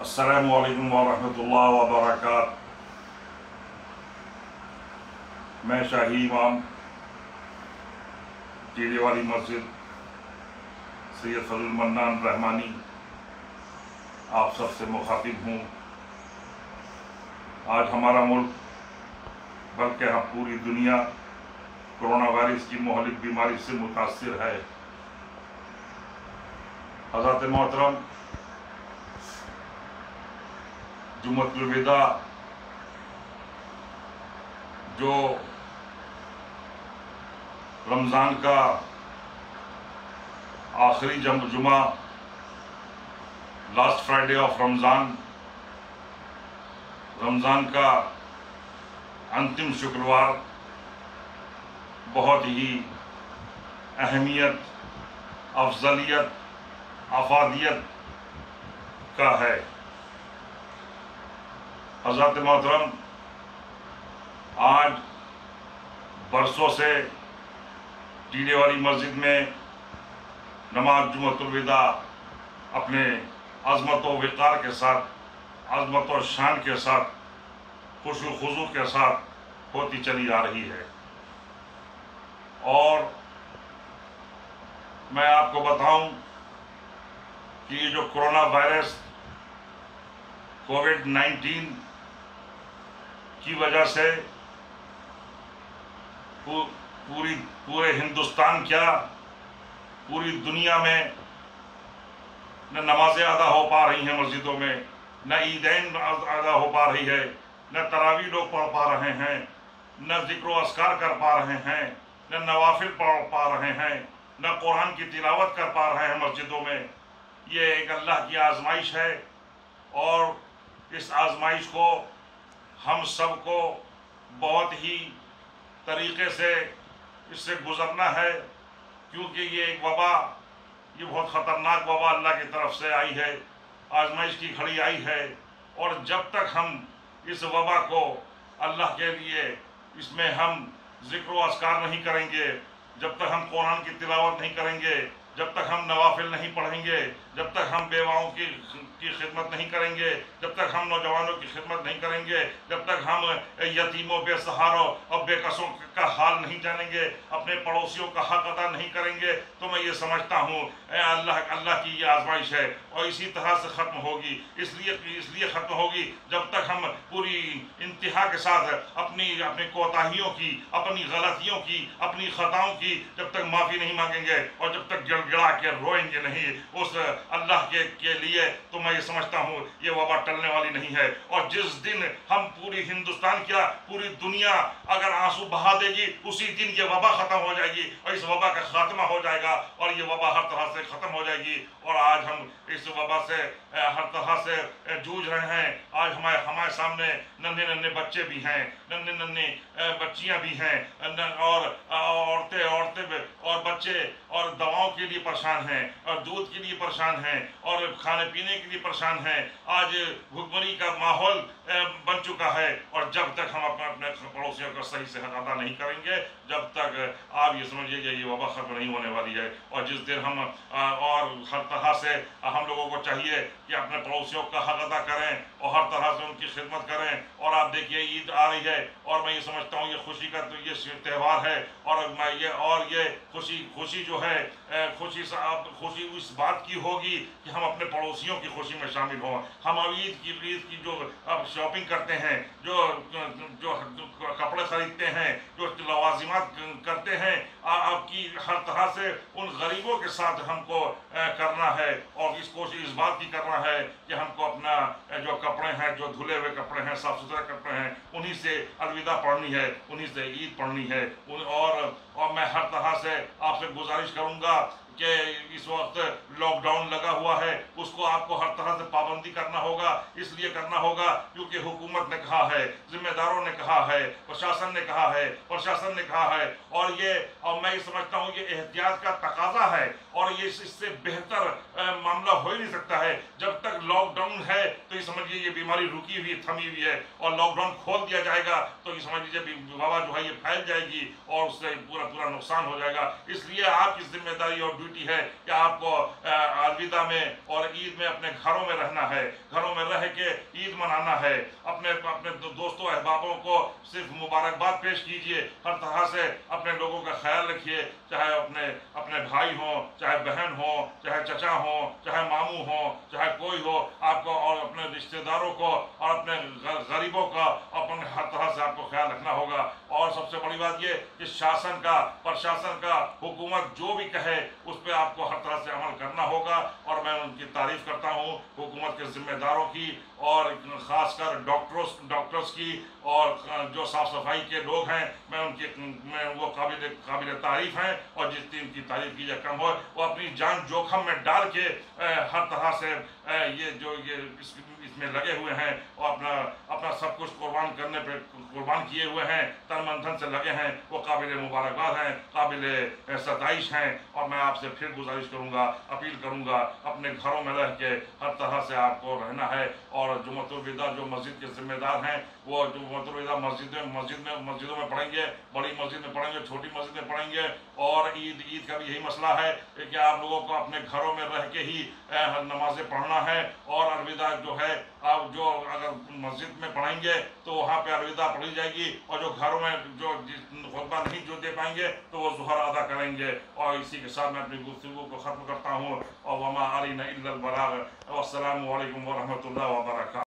अस्सलामु अलैकुम वरहमतुल्लाहि वबरकातुहू। मैं शाही इमाम टीले वाली मस्जिद सैयद फजल मन्नान रहमानी आप सबसे मुखातिब हूँ। आज हमारा मुल्क बल्कि हम पूरी दुनिया कोरोना वायरस की मोहलिक बीमारी से मुतासिर है। हज़रत मोहतरम जुम्मतुल विदा जो रमज़ान का आखिरी जुमा, लास्ट फ्राइडे ऑफ रमज़ान का अंतिम शुक्रवार बहुत ही अहमियत, अफजलियत, अफादियत का है। हज़रत मोहतरम आज बरसों से टीले वाली मस्जिद में नमाज जुम्मतुल विदा अपने अज़मत व वक़ार के साथ, अज़मत और शान के साथ, खुशू खुजू के साथ होती चली आ रही है। और मैं आपको बताऊं कि ये जो कोरोना वायरस कोविड-19 की वजह से पूरे हिंदुस्तान क्या पूरी दुनिया में न नमाज़ें अदा हो पा रही हैं मस्जिदों में, न ईदैन अदा हो पा रही है, न तरावी लोग पढ़ पा रहे हैं, न ज़िक्र अस्कार कर पा रहे हैं, न नवाफिल पढ़ पा रहे हैं, न कुरान की तिलावत कर पा रहे हैं मस्जिदों में। ये एक अल्लाह की आजमाइश है और इस आजमाइश को हम सबको बहुत ही तरीक़े से इससे गुज़रना है, क्योंकि ये एक वबा, ये बहुत ख़तरनाक वबा अल्लाह की तरफ से आई है, आजमाइश की घड़ी आई है। और जब तक हम इस वबा को अल्लाह के लिए इसमें हम ज़िक्र व अस्कार नहीं करेंगे, जब तक हम कुरान की तिलावत नहीं करेंगे, जब तक हम नवाफिल नहीं पढ़ेंगे, जब तक हम बेवाओं की खिदमत नहीं करेंगे, जब तक हम नौजवानों की खिदमत नहीं करेंगे, जब तक हम यतीमों, बेसहारों और बेकसों का हाल नहीं जानेंगे, अपने पड़ोसियों का हक अदा नहीं करेंगे, तो मैं ये समझता हूँ अल्लाह की ये आजमाइश है और इसी तरह से ख़त्म होगी। इसलिए ख़त्म होगी जब तक हम पूरी इंतहा के साथ अपनी कोताहियों की, अपनी गलतियों की, अपनी ख़ताओं की जब तक माफ़ी नहीं मांगेंगे और जब तक गिड़ा के रोएंगे नहीं उस अल्लाह के लिए, तो मैं ये समझता हूँ ये वबा टलने वाली नहीं है। और जिस दिन हम पूरी हिंदुस्तान क्या पूरी दुनिया अगर आंसू बहा देगी, उसी दिन ये वबा ख़त्म हो जाएगी और इस वबा का खात्मा हो जाएगा और ये वबा हर तरह से ख़त्म हो जाएगी। और आज हम इस वबा से हर तरह से जूझ रहे हैं। आज हमारे सामने नन्हे नन्हे बच्चे भी हैं, नन्हे बच्चियाँ भी हैं, और औरतें और बच्चे और दवाओं के लिए परेशान हैं और दूध के लिए परेशान हैं और खाने पीने के लिए परेशान हैं। आज भुखमरी का माहौल बन चुका है और जब तक हम अपने पड़ोसियों का सही से हक अदा नहीं करेंगे, जब तक आप ये समझिए ये वबा खत्म नहीं होने वाली है। और जिस दिन हम और हर तरह से हम लोगों को चाहिए कि अपने पड़ोसियों का हक अदा करें और हर तरह से उनकी खिदमत करें। और आप देखिए ईद आ रही है और मैं ये समझता हूँ ये खुशी का तो ये त्यौहार है और ये खुशी जो है खुशी इस बात की होगी कि हम अपने पड़ोसियों की खुशी में शामिल हों। हम अब ईद की जो अब शॉपिंग करते हैं, जो कपड़े खरीदते हैं, जो लवाजिमात करते हैं, आपकी हर तरह से उन गरीबों के साथ हमको करना है और इस बात की करना है कि हमको अपना जो कपड़े हैं, जो धुले हुए कपड़े हैं, साफ सुथरे कपड़े हैं, उन्हीं से अलविदा पढ़नी है, उन्हीं से ईद पढ़नी है। और मैं हर तरह से आपसे गुजारिश करूँगा कि इस वक्त लॉकडाउन लगा हुआ है, उसको आपको हर तरह से पाबंदी करना होगा। इसलिए करना होगा क्योंकि हुकूमत ने कहा है, जिम्मेदारों ने कहा है, प्रशासन ने कहा है और मैं ये समझता हूँ ये एहतियात का तकाजा है और ये इससे बेहतर मामला हो ही नहीं सकता है। जब तक लॉकडाउन है तो ये समझिए ये बीमारी रुकी हुई, थमी हुई है, और लॉकडाउन खोल दिया जाएगा तो ये समझ लीजिए वबा जो है ये फैल जाएगी और उससे पूरा नुकसान हो जाएगा। इसलिए आपकी जिम्मेदारी और ड्यूटी है कि आपको अलविदा में और ईद में अपने घरों में रहना है, घरों में रह के ईद मनाना है। अपने अपने दोस्तों अहबाबों को सिर्फ मुबारकबाद पेश कीजिए, हर तरह से अपने लोगों का ख्याल रखिए, चाहे अपने भाई हों, चाहे बहन हो, चाहे चचा हो, चाहे मामू हो, चाहे कोई हो, आपको और अपने रिश्तेदारों को और अपने गरीबों का अपने हर तरह से आपको ख्याल रखना होगा। और सबसे बड़ी बात ये कि शासन का, प्रशासन का, हुकूमत जो भी कहे उस पर आपको हर तरह से अमल करना होगा। और मैं उनकी तारीफ करता हूँ, हुकूमत के जिम्मेदारों की और ख़ासकर डॉक्टर्स की और जो साफ़ सफाई के लोग हैं, मैं वो काबिल तारीफ़ हैं। और जितनी उनकी तारीफ़ की जाए कम हो। वो अपनी जान जोखम में डाल के हर तरह से इसमें लगे हुए हैं और अपना सब कुछ कुर्बान किए हुए हैं, तन मन धन से लगे हैं। वो काबिल मुबारकबाद हैं, काबिल सताइश हैं। और मैं आपसे फिर गुजारिश करूँगा, अपील करूँगा, अपने घरों में रह के हर तरह से आपको रहना है। और जुमअतुल विदा जो मस्जिद के जिम्मेदार हैं, वो जुमअतुल विदा मस्जिदों में पढ़ेंगे, बड़ी मस्जिद में पढ़ेंगे, छोटी मस्जिद में पढ़ेंगे। और ईद का भी यही मसला है कि आप लोगों को अपने घरों में रह के ही नमाजें पढ़ना है। और अलविदा जो है, आप जो अगर मस्जिद में पढ़ेंगे तो वहाँ पे अलविदा पढ़ी जाएगी। और जो घरों में जो खुतबा नहीं जो दे पाएंगे तो वो ज़ुहर अदा करेंगे। और इसी के साथ मैं अपनी गुफ्तगू को ख़त्म करता हूँ। और वमा अलैना इल्लल बलाग। अस्सलामु अलैकुम व रहमतुल्लाहि व बरकातहू।